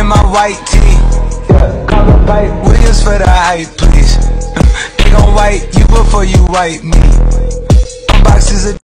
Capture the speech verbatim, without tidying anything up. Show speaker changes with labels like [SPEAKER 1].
[SPEAKER 1] in my white tee. Yeah, call a pipe Williams for the hype, please. They gon' wipe you before you wipe me.